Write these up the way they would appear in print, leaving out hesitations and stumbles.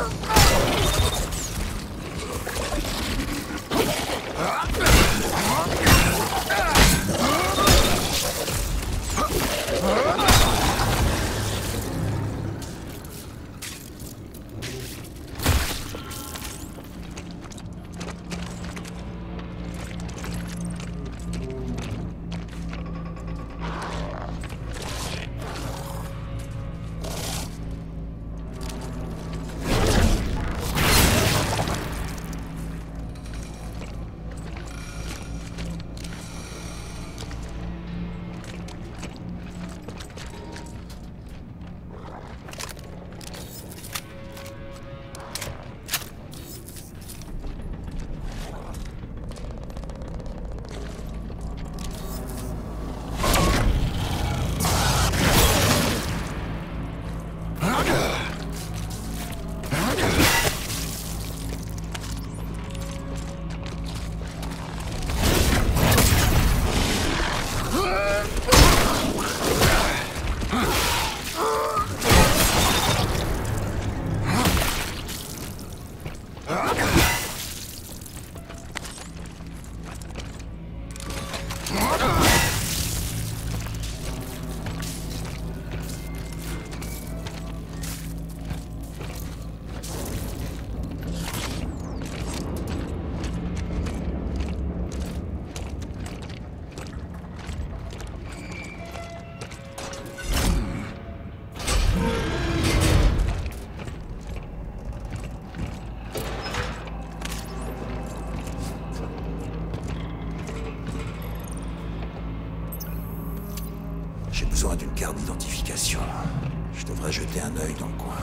J'ai besoin d'une carte d'identification. Je devrais jeter un œil dans le coin.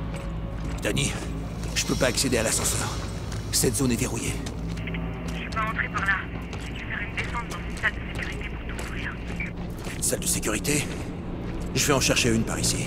Danny, je peux pas accéder à l'ascenseur. Cette zone est verrouillée. Je suis pas entré par là. J'ai dû faire une descente dans une salle de sécurité pour tout ouvrir. Une salle de sécurité? Je vais en chercher une par ici.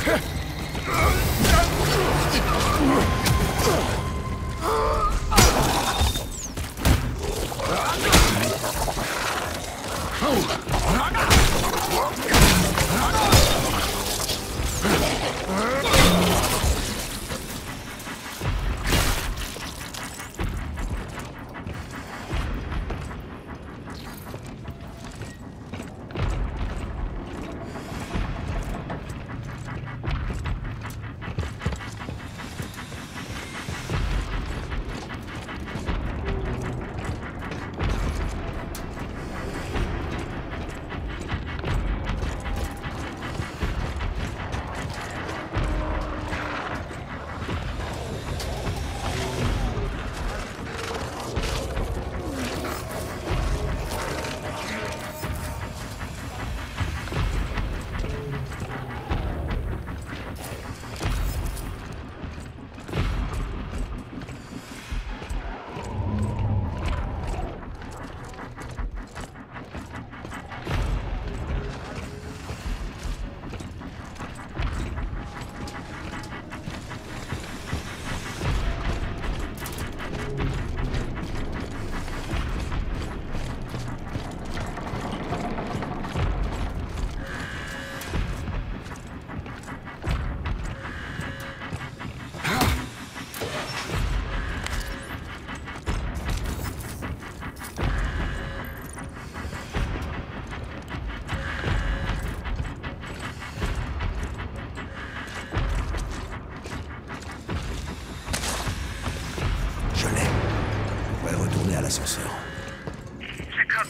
l'ascenseur. Jacob.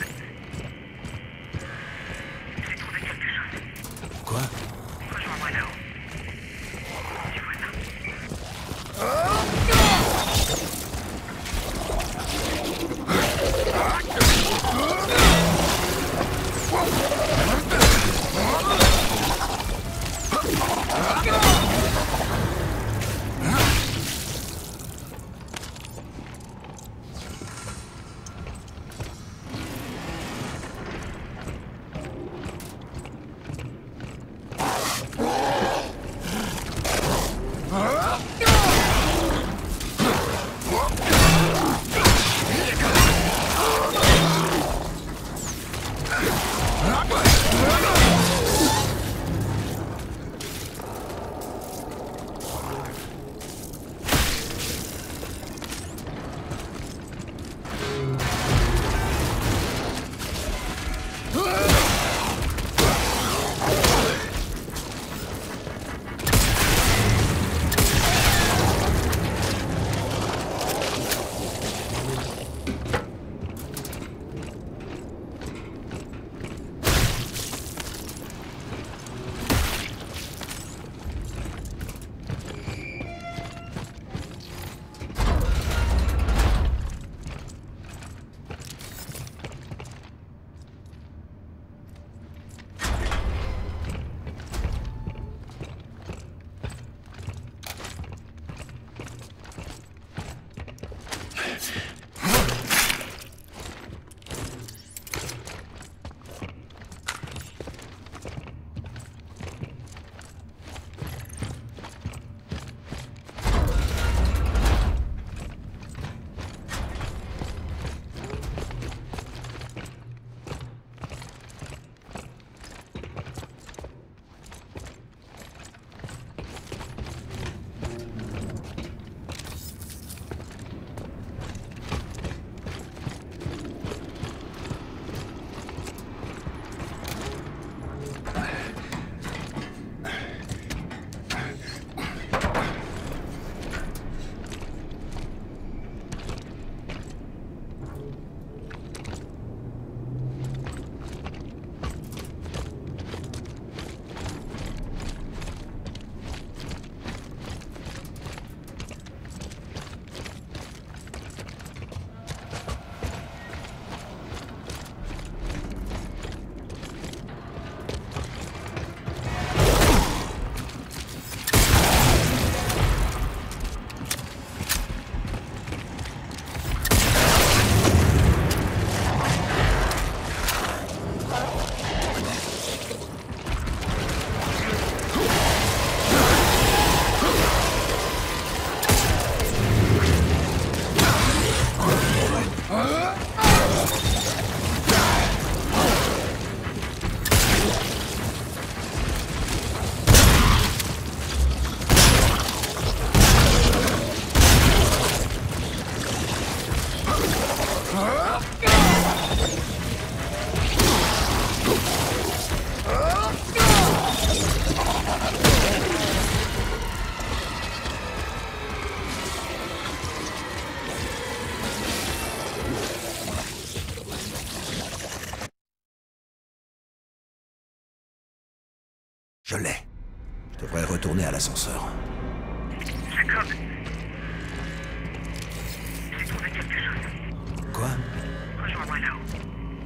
J'ai trouvé quelque chose. Quoi? Rejoins-moi là-haut. Tu vois ça? Je l'ai. Je devrais retourner à l'ascenseur. Jacob. J'ai trouvé quelque chose. Quoi? Rejoins-moi là-haut.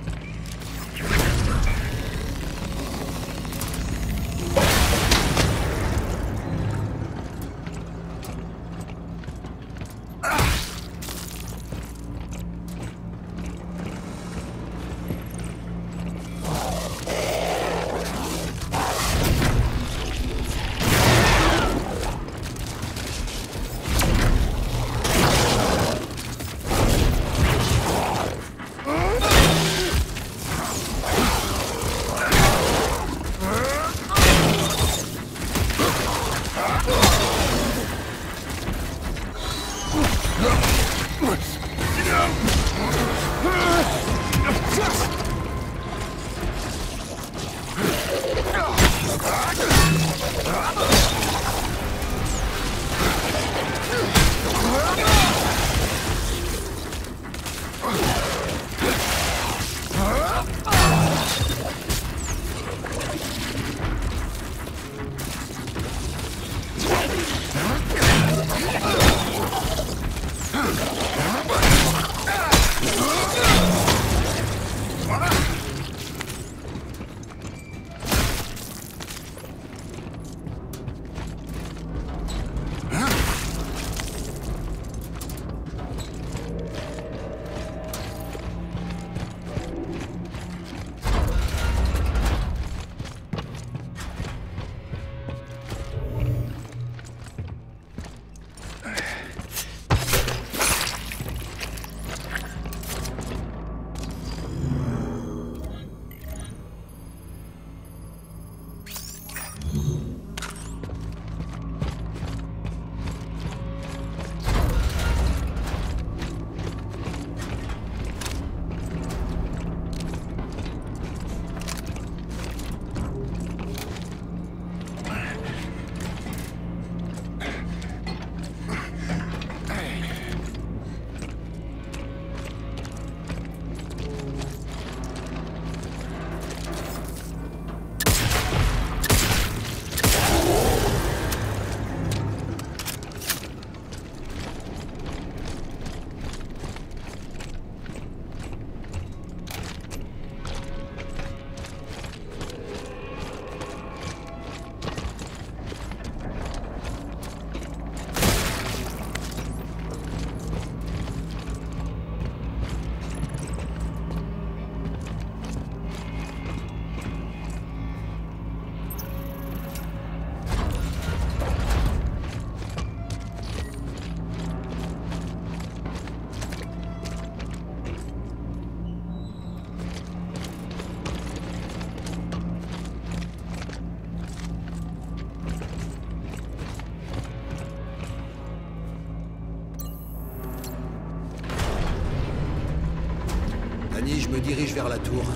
Danny, je me dirige vers la tour.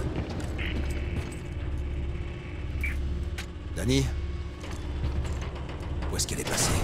Danny? Où est-ce qu'elle est passée?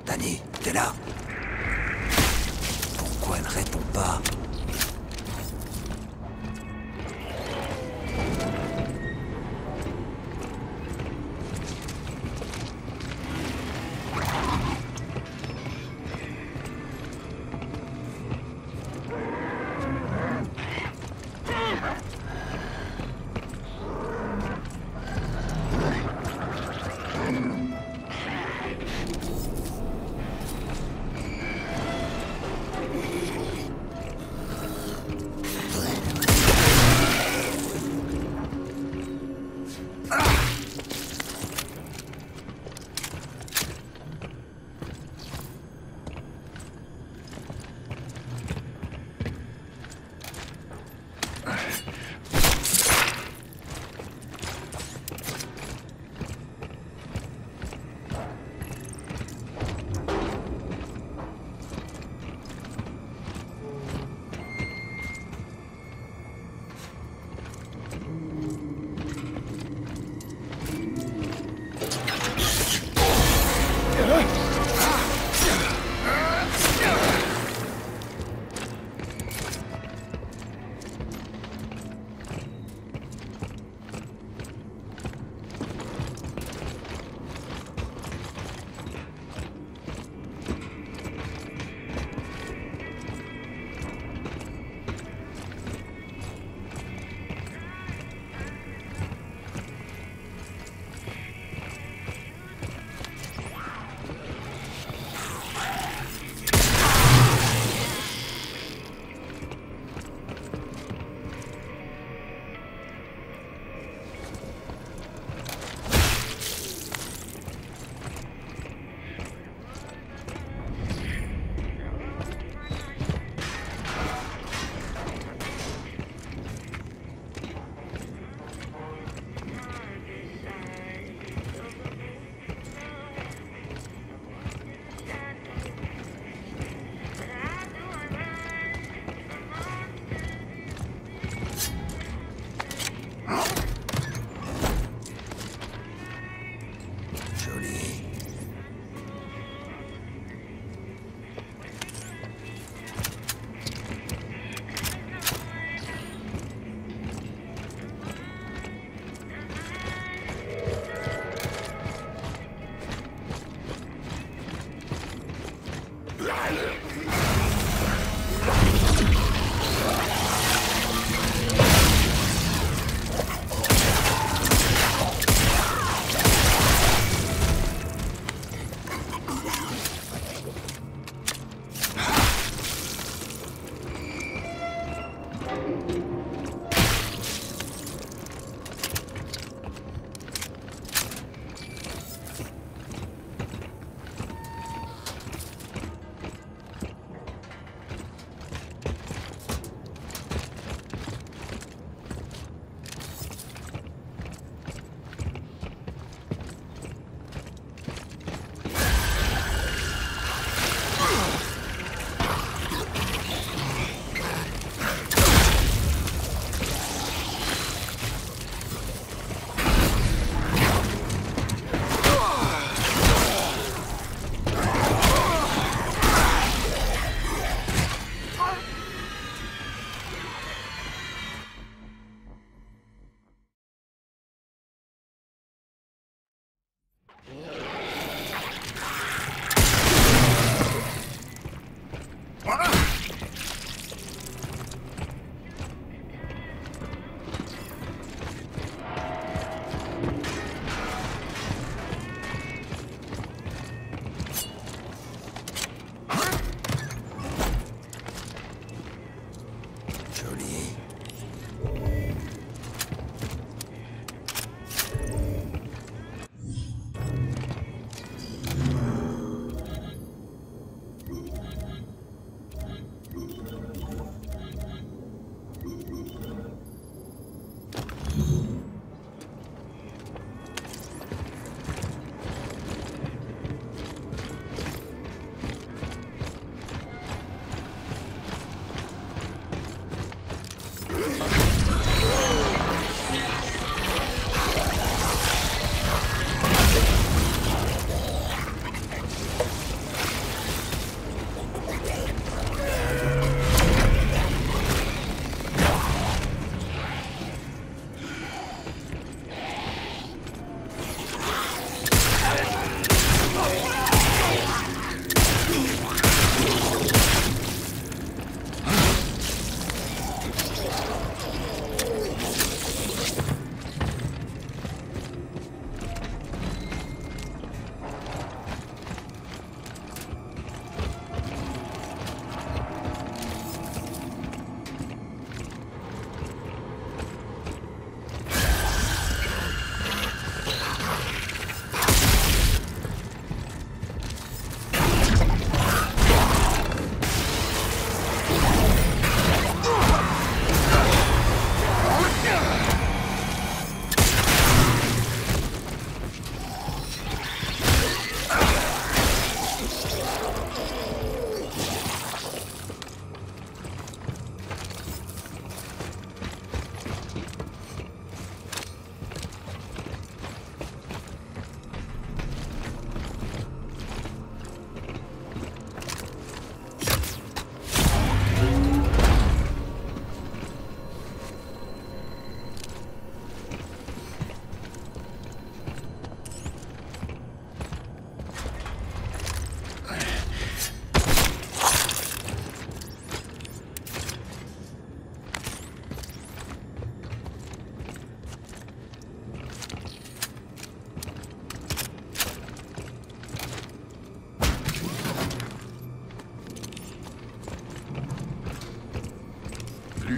Danny, t'es là? Pourquoi elle répond pas?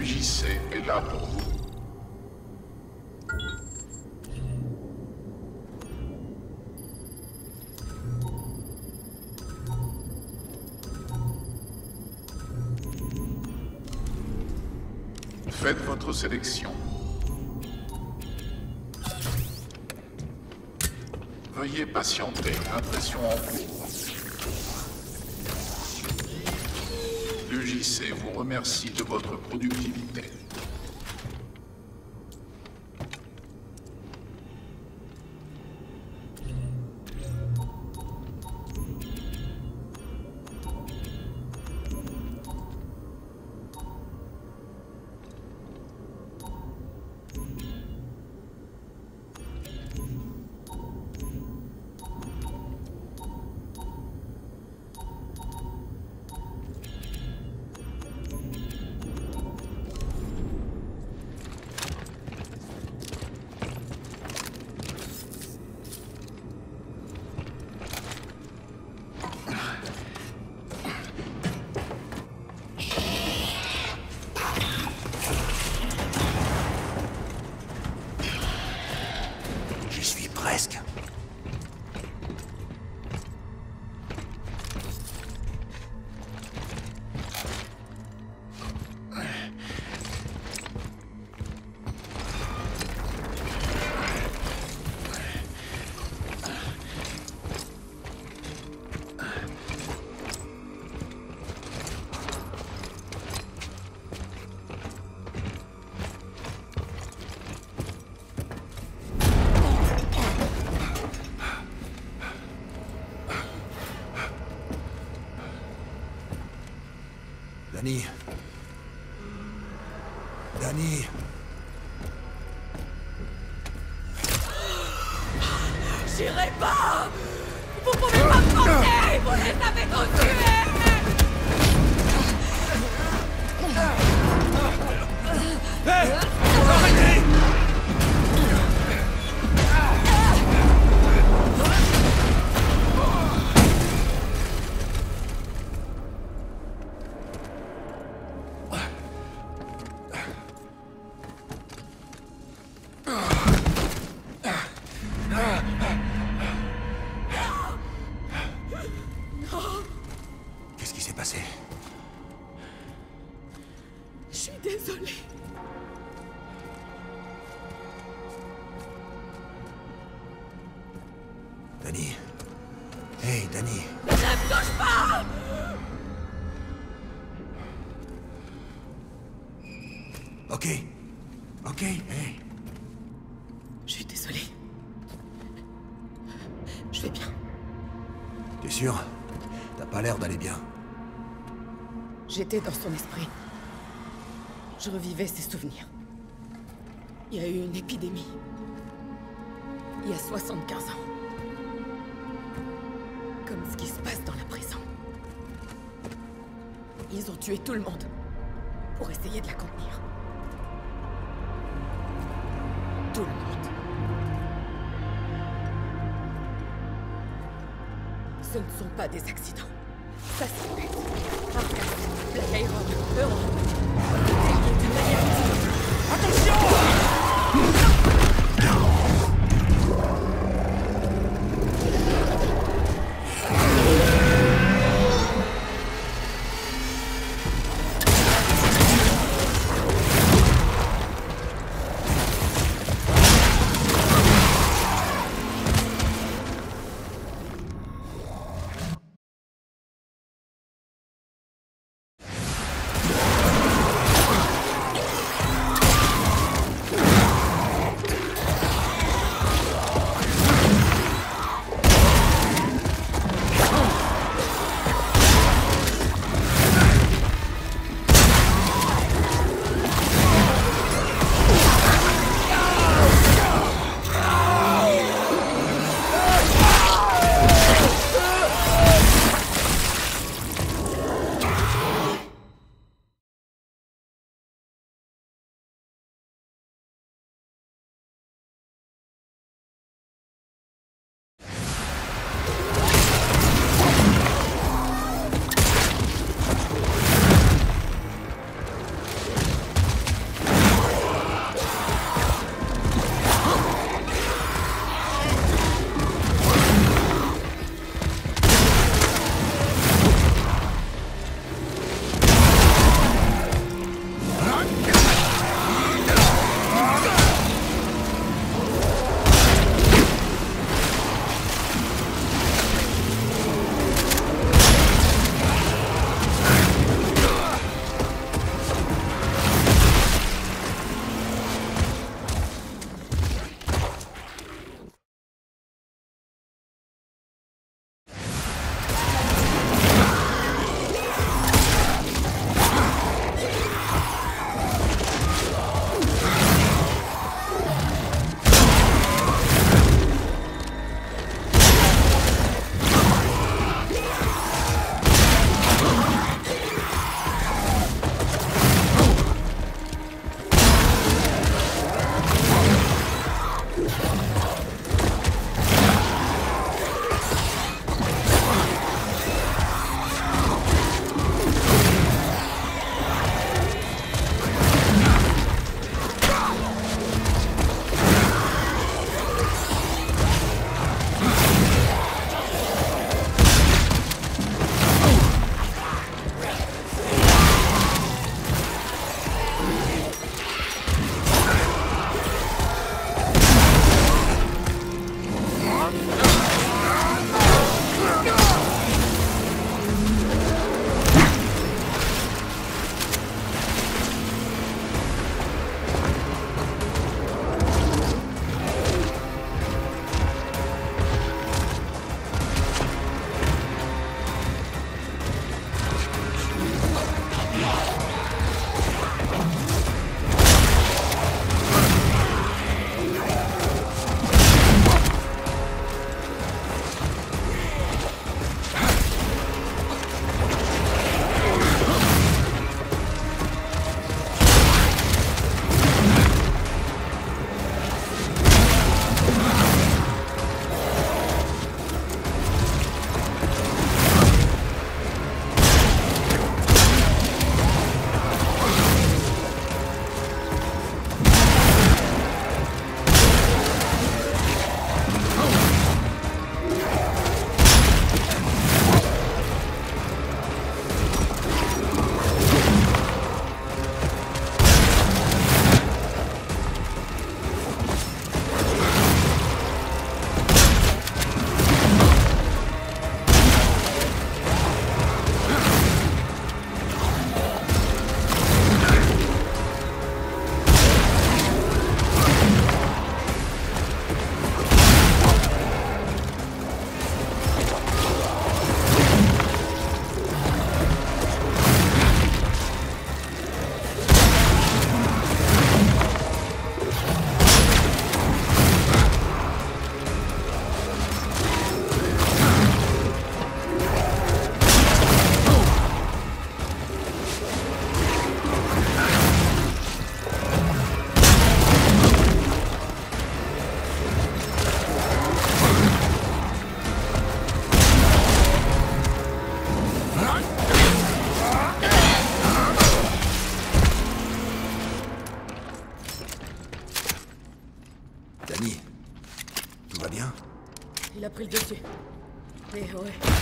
L'UJC est là pour vous. Faites votre sélection. Veuillez patienter, impression en cours. L'UJC vous remercie de votre productivité. Presque. Danny. Danny. J'irai pas! Vous pouvez pas me porter! Vous les avez tous tués! Hé! Arrêtez! Qu'est-ce qui s'est passé? Je suis désolée. Danny. Hey, Danny. Ne me touche pas! Ok. Ok, hey. Je suis désolée. Je vais bien. T'es sûr? T'as pas l'air d'aller bien. J'étais dans son esprit. Je revivais ses souvenirs. Il y a eu une épidémie. Il y a 75 ans. Comme ce qui se passe dans la prison. Ils ont tué tout le monde pour essayer de la contenir. Tout le monde. Ce ne sont pas des accidents. Ça se répète. Arcas, Black Iron, Europe. D'une manière attention!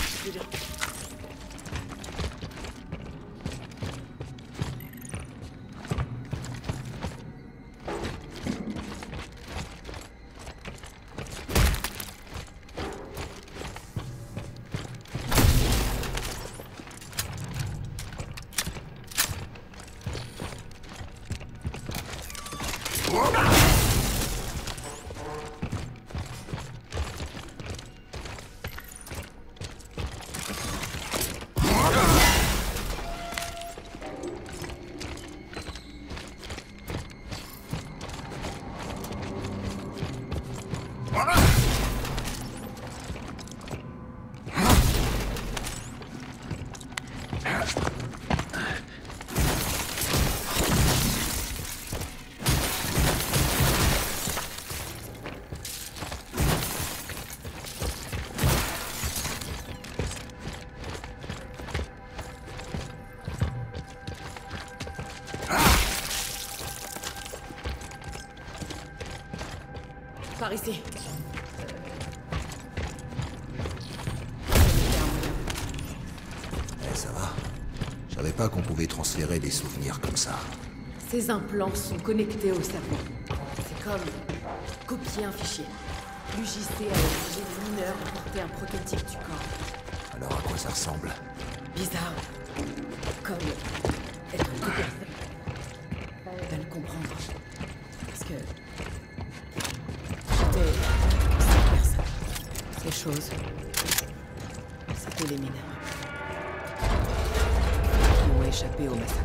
Julia. Par ici. Eh, ça va. Je savais pas qu'on pouvait transférer des souvenirs comme ça. Ces implants sont connectés au cerveau. C'est comme copier un fichier. L'UJC a exigé des mineurs de porter un prototype du corps. Alors à quoi ça ressemble? Bizarre. Comme être deux personnes. De le comprendre. Parce que... j'étais... cette personne. Ces choses... c'était les mineurs. Qui ont échappé au massacre.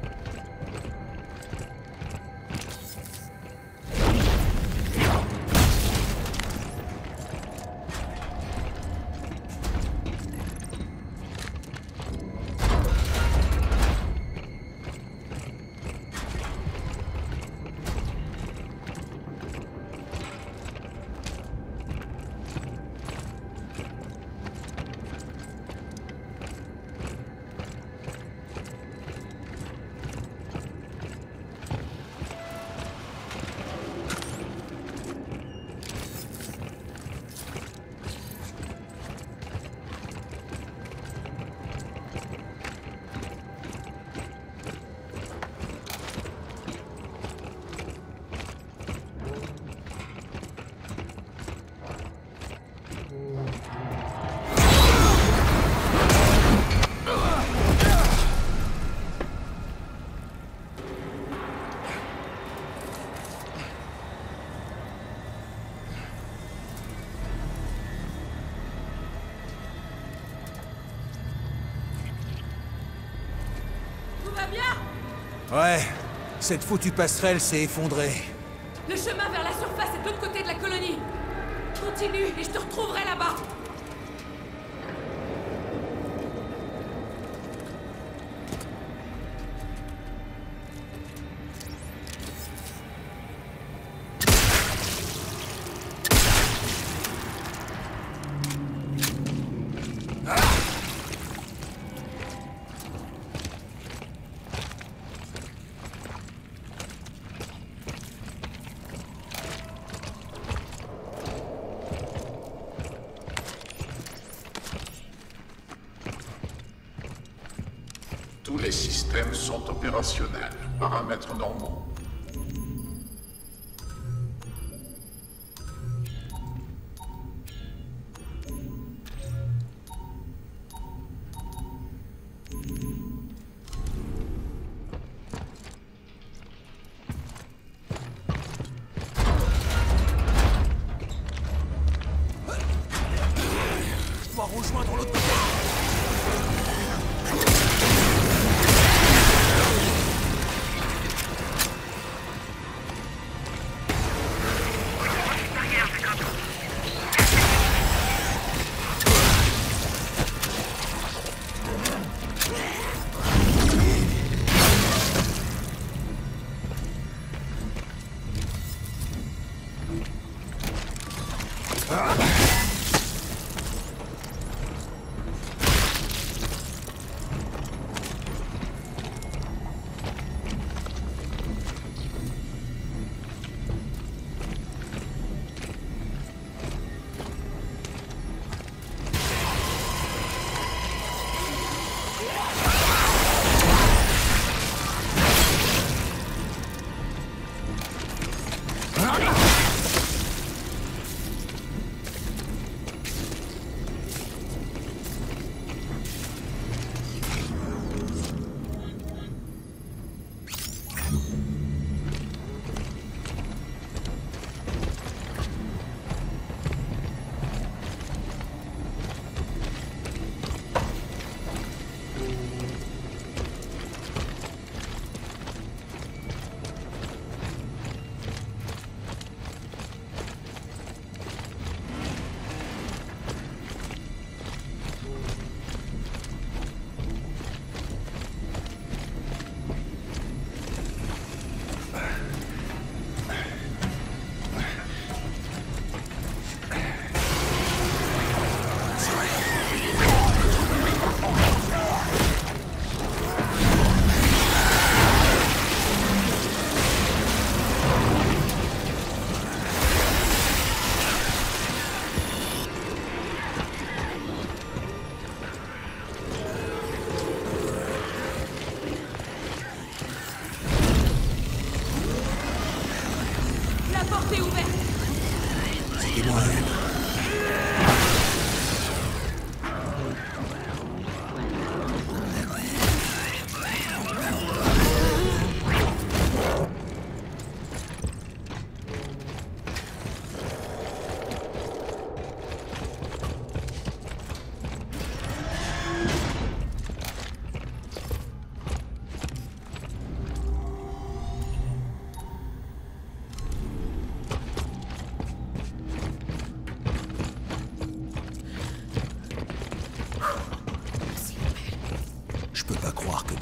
Ouais, cette foutue passerelle s'est effondrée. Le chemin vers la surface est de l'autre côté de la colonie. Continue et je te retrouverai là-bas. Tous les systèmes sont opérationnels. Paramètres normaux. Je dois rejoindre l'autre côté.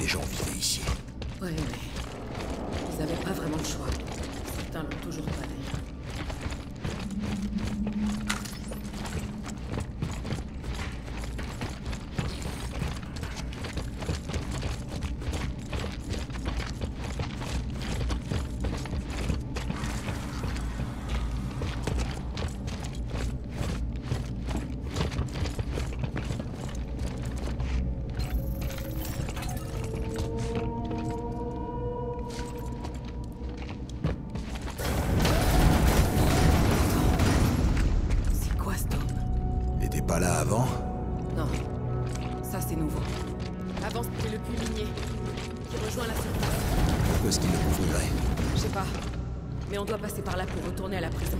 les gens vivaient ici. Ouais, mais... Ils avaient pas vraiment le choix. Certains l'ont toujours pas d'ailleurs. Pas là avant? Non. Ça, c'est nouveau. Avant, c'était le puits minier, qui rejoint la surface. Pourquoi est-ce qu'il le couvrirait? Je sais pas. Mais on doit passer par là pour retourner à la prison.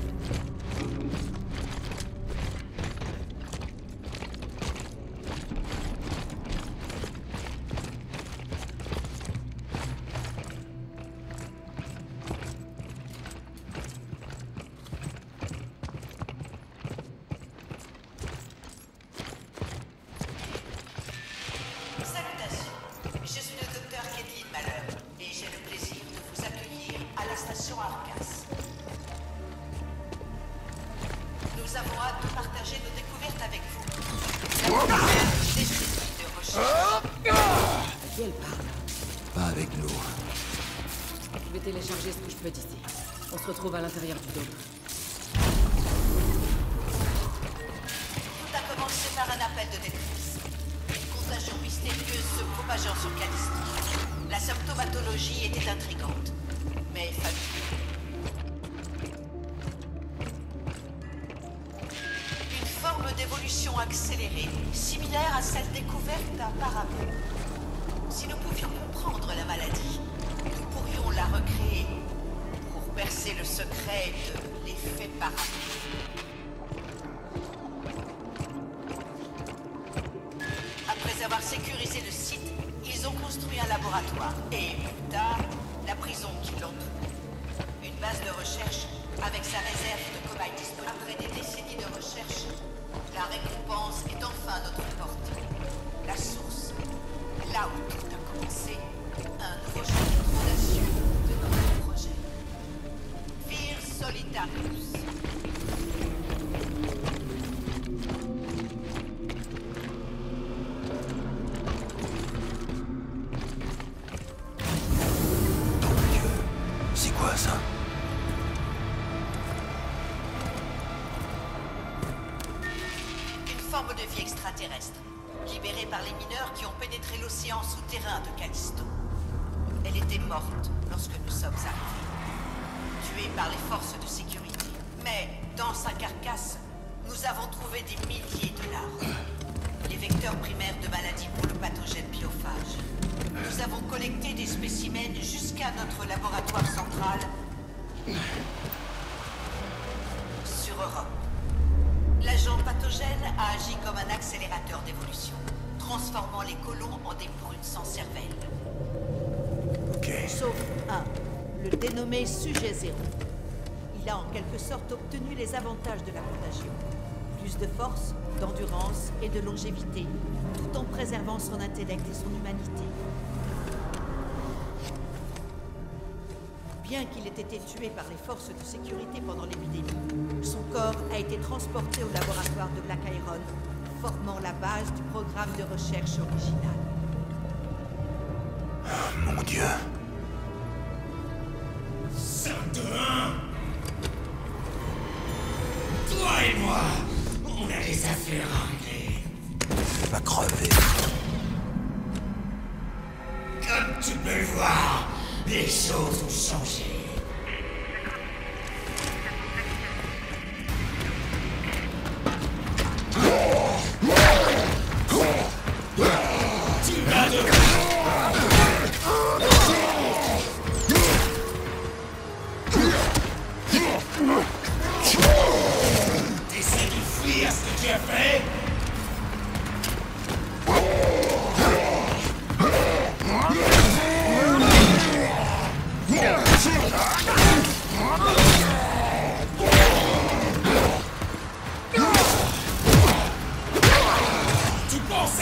Nous avons hâte de partager nos découvertes avec vous. Des spécifiques de recherche. À qui elle parle? Pas avec nous. Je vais télécharger ce que je peux d'ici. On se retrouve à l'intérieur du dôme. Tout a commencé par un appel de détresse. Une contagion mystérieuse se propageant sur Callisto. La symptomatologie était intrigante, mais familière. D'évolution accélérée, similaire à celle découverte auparavant. Si nous pouvions comprendre la maladie, nous pourrions la recréer pour percer le secret de l'effet parapluie. Après avoir sécurisé le site, ils ont construit un laboratoire et, plus tard, la prison qui l'entoure. Une base de recherche avec sa réserve de cobayes disponibles. Après des décennies de recherche, la récompense est enfin à notre portée. La source, là où tout a commencé, un nouveau chapitre audacieux de notre projet. Vir Solitarius. Mon Dieu, c'est quoi ça? Forme de vie extraterrestre, libérée par les mineurs qui ont pénétré l'océan souterrain de Callisto. Elle était morte lorsque nous sommes arrivés, tuée par les forces de sécurité. Mais dans sa carcasse, nous avons trouvé des milliers de larves, les vecteurs primaires de maladies pour le pathogène biophage. Nous avons collecté des spécimens jusqu'à notre laboratoire central sur Europe. L'agent pathogène a agi comme un accélérateur d'évolution, transformant les colons en des brutes sans cervelle. Ok. Sauf un, le dénommé Sujet Zéro. Il a en quelque sorte obtenu les avantages de la contagion. Plus de force, d'endurance et de longévité, tout en préservant son intellect et son humanité. Bien qu'il ait été tué par les forces de sécurité pendant l'épidémie, son corps a été transporté au laboratoire de Black Iron, formant la base du programme de recherche original. Mon Dieu. Saint-Ouen! Toi et moi, on a des affaires à régler. Va crever. Comme tu peux le voir, les choses ont changé. Tu vas t'essaies de fuir ce que tu as fait?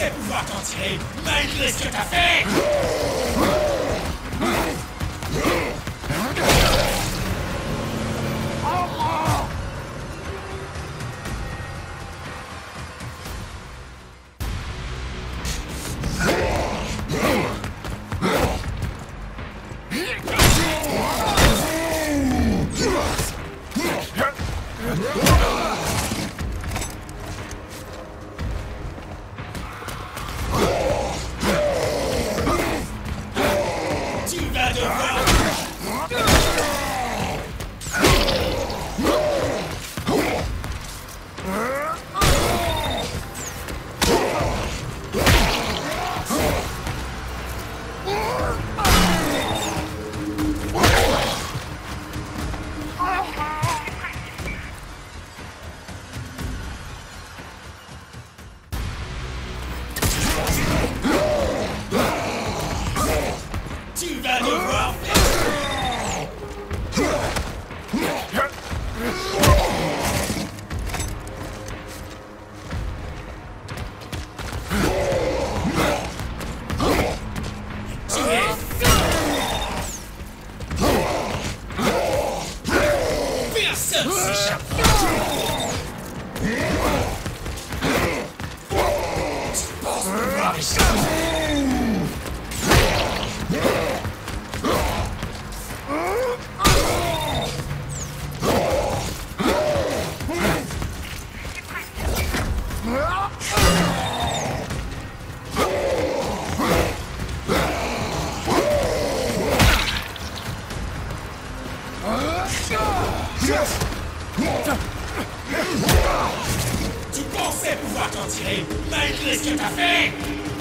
pensais pouvoir t'en tirer, malgré ce que t'as fait. Tu pensais pouvoir t'en tirer, malgré ce que t'as fait.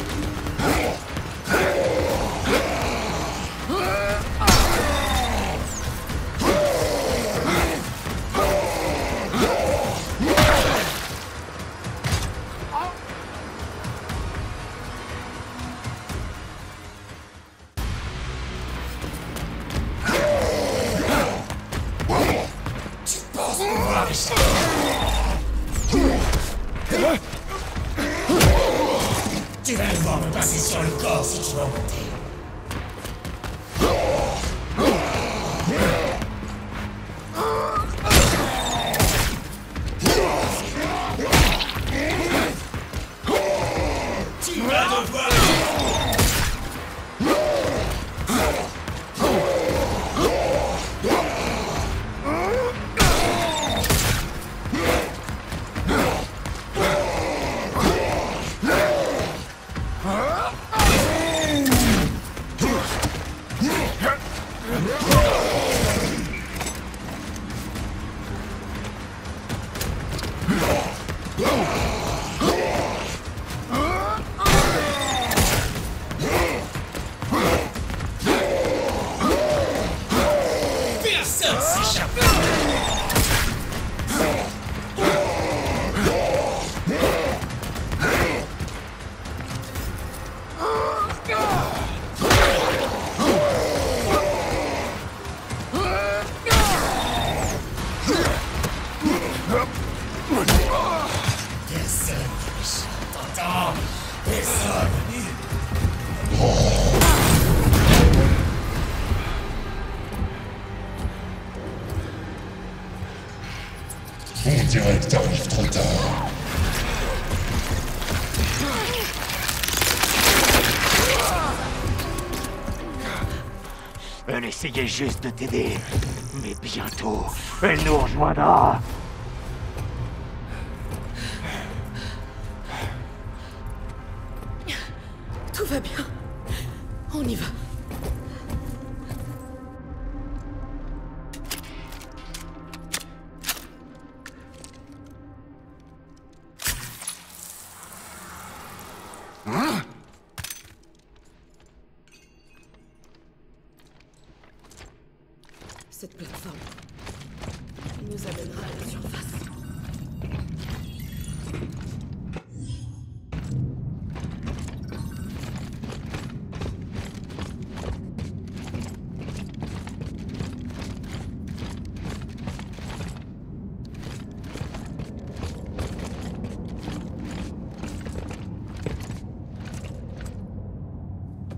Tu vas devoir me passer sur le corps si tu veux monter. Tu vas devoir... On dirait que t'arrives trop tard. Elle essayait juste de t'aider, mais bientôt, elle nous rejoindra. Tout va bien. On y va. Cette plateforme, il nous amènera à la surface.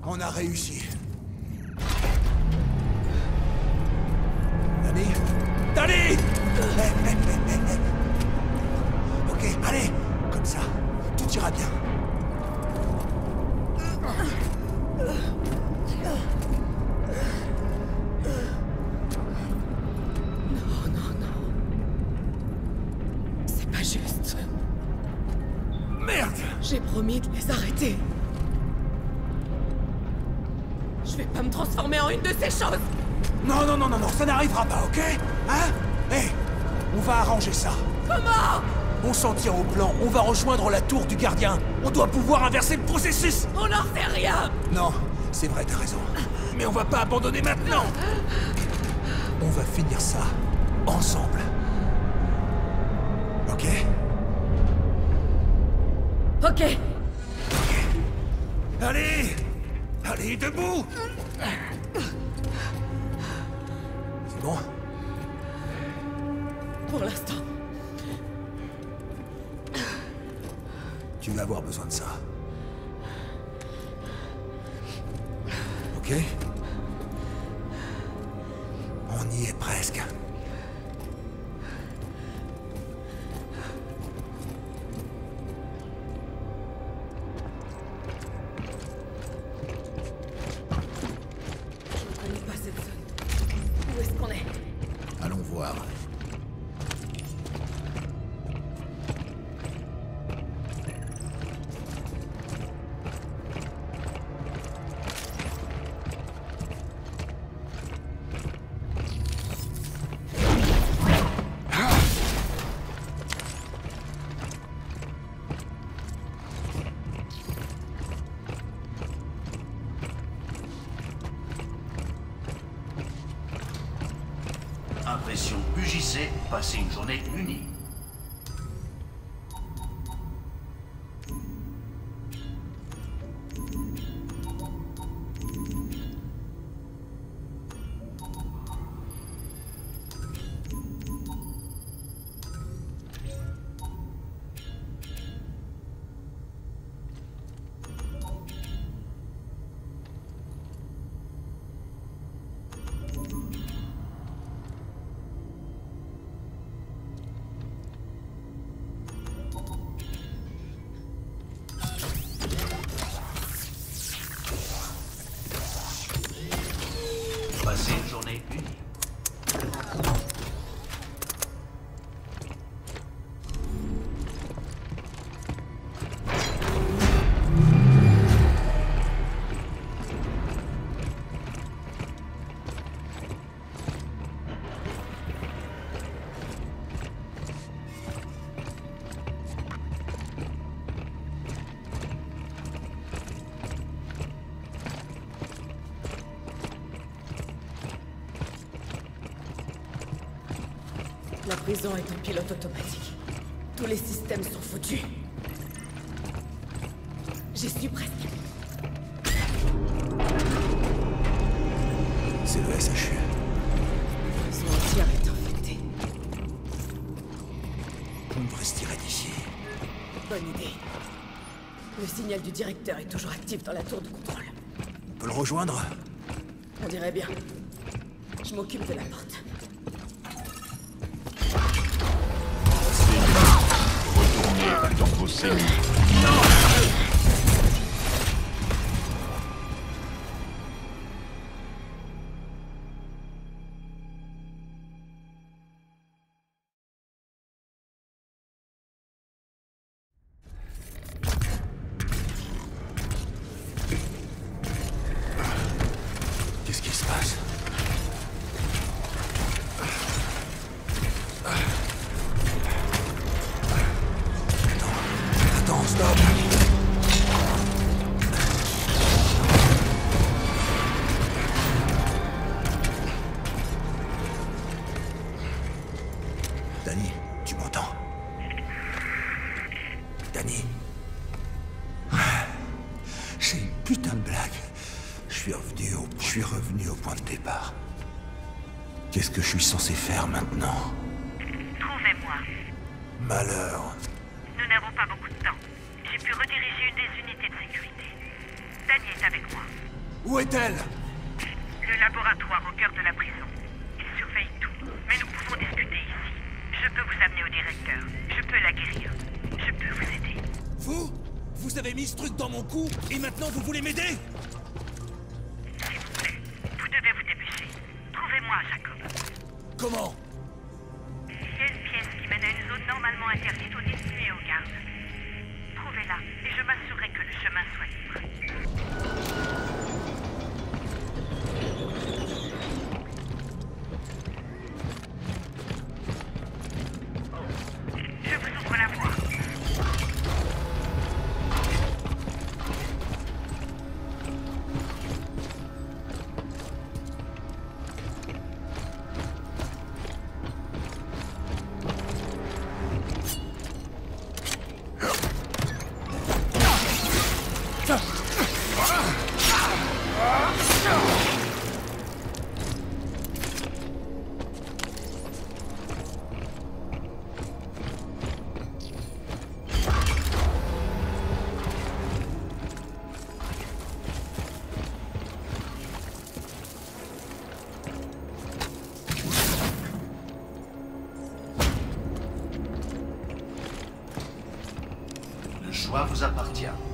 On a réussi. Danny? Danny! Ok, allez, comme ça, tout ira bien. Juste. Merde! J'ai promis de les arrêter. Je vais pas me transformer en une de ces choses. Non, non, non, non, non, ça n'arrivera pas, ok? Hein? Hé, on va arranger ça. Comment? On s'en tient au plan, on va rejoindre la tour du gardien. On doit pouvoir inverser le processus. On n'en sait rien. Non, c'est vrai, t'as raison. Mais on va pas abandonner maintenant. On va finir ça ensemble. Ok? Ok. Allez! Allez, debout! C'est bon? Pour l'instant. Tu vas avoir besoin de ça. Ok? On y est presque. Voir. Impression UJC, passer une journée unie. Passer une journée unie. La prison est en pilote automatique. Tous les systèmes sont foutus. J'y suis presque. C'est le SHU. La prison entière est infectée. On devrait se tirer d'ici. Bonne idée. Le signal du directeur est toujours actif dans la tour de contrôle. On peut le rejoindre? On dirait bien. Je m'occupe de la porte. Retournez dans vos cellules. Qu'est-ce qui se passe? Attends, stop! Danny, tu m'entends? Danny? C'est une putain de blague. Je suis revenu au point de départ. Qu'est-ce que je suis censé faire maintenant? Trouvez-moi. Malheur. Nous n'avons pas beaucoup de temps. J'ai pu rediriger une des unités de sécurité. Danny est avec moi. Où est-elle? Le laboratoire au cœur de la prison. Il surveille tout, mais nous pouvons discuter ici. Je peux vous amener au directeur. Je peux la guérir. Je peux vous aider. Vous? Vous avez mis ce truc dans mon cou et maintenant vous voulez m'aider? S'il vous plaît, vous devez vous dépêcher. Trouvez-moi Jacob. Comment? Il y a une pièce qui mène à une zone normalement interdite aux détenus et aux gardes. Trouvez-la et je m'assurerai que le chemin soit libre. Je vous ouvre la voie. Le choix vous appartient.